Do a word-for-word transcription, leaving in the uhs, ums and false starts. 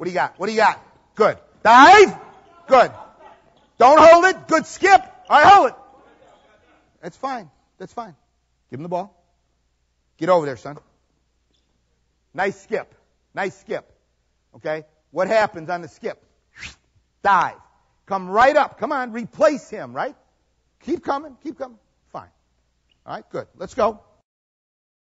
What do you got? What do you got? Good. Dive. Good. Don't hold it. Good skip. All right, hold it. That's fine. That's fine. Give him the ball. Get over there, son. Nice skip. Nice skip. Okay? What happens on the skip? Dive. Come right up. Come on. Replace him, right? Keep coming. Keep coming. Fine. All right, good. Let's go.